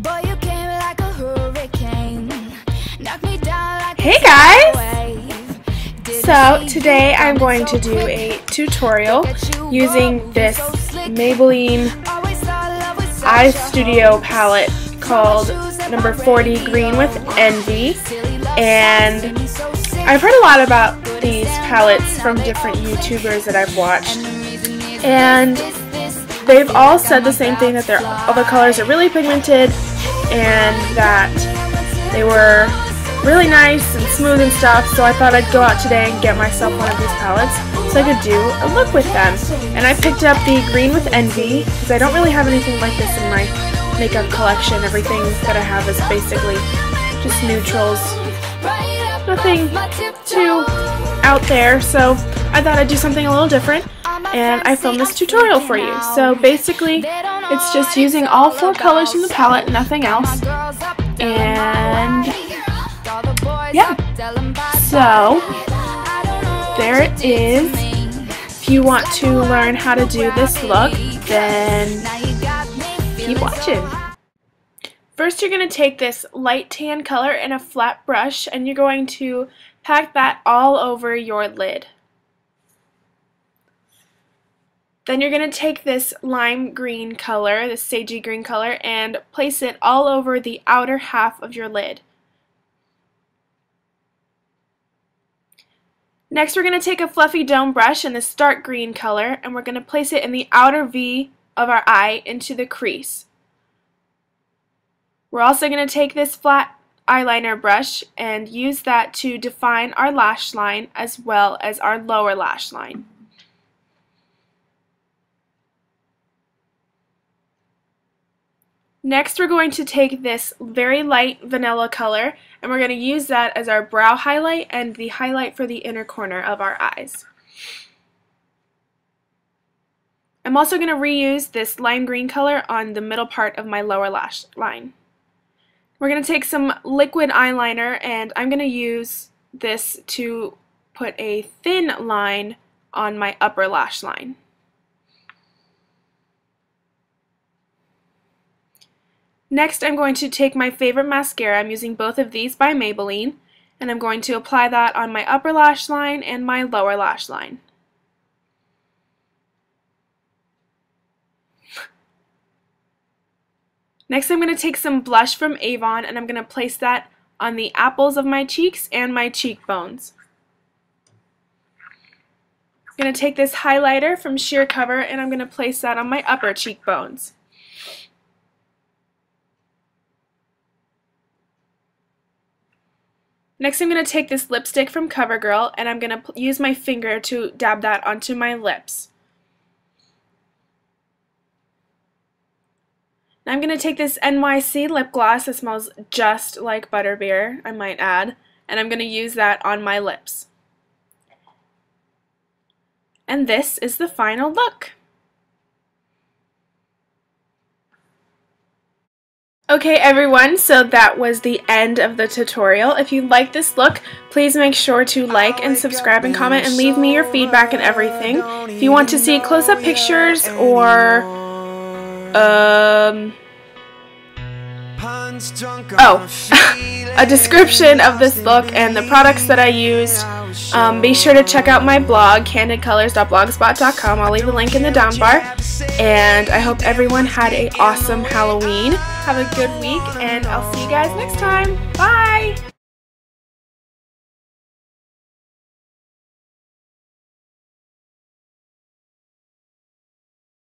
Hey guys! So today I'm going to do a tutorial using this Maybelline Eye Studio palette called number 40 Green with Envy, and I've heard a lot about these palettes from different YouTubers that I've watched, and they've all said the same thing, that all the colors are really pigmented and that they were really nice and smooth and stuff. So I thought I'd go out today and get myself one of these palettes so I could do a look with them. And I picked up the Green with Envy because I don't really have anything like this in my makeup collection. Everything that I have is basically just neutrals, nothing too out there, so I thought I'd do something a little different, and I filmed this tutorial for you. So basically it's just using all 4 colors from the palette, nothing else, and yeah, so there it is. If you want to learn how to do this look, then keep watching. First, you're going to take this light tan color in a flat brush and you're going to pack that all over your lid. Then you're going to take this lime green color, this sagey green color, and place it all over the outer half of your lid. Next, we're going to take a fluffy dome brush in this dark green color and we're going to place it in the outer V of our eye into the crease. We're also going to take this flat eyeliner brush and use that to define our lash line as well as our lower lash line. Next, we're going to take this very light vanilla color and we're going to use that as our brow highlight and the highlight for the inner corner of our eyes. I'm also going to reuse this lime green color on the middle part of my lower lash line. We're going to take some liquid eyeliner and I'm going to use this to put a thin line on my upper lash line. Next, I'm going to take my favorite mascara. I'm using both of these by Maybelline, and I'm going to apply that on my upper lash line and my lower lash line. Next, I'm going to take some blush from Avon and I'm going to place that on the apples of my cheeks and my cheekbones. I'm going to take this highlighter from Sheer Cover and I'm going to place that on my upper cheekbones. Next, I'm going to take this lipstick from CoverGirl and I'm going to use my finger to dab that onto my lips. Now I'm going to take this NYC lip gloss that smells just like butterbeer, I might add, and I'm going to use that on my lips. And this is the final look. Okay everyone, so that was the end of the tutorial. If you like this look, please make sure to like and subscribe and comment and leave me your feedback and everything. If you want to see close-up pictures or a description of this look and the products that I used, be sure to check out my blog, candidcolors.blogspot.com. I'll leave a link in the down bar. And I hope everyone had an awesome Halloween. Have a good week, and I'll see you guys next time. Bye!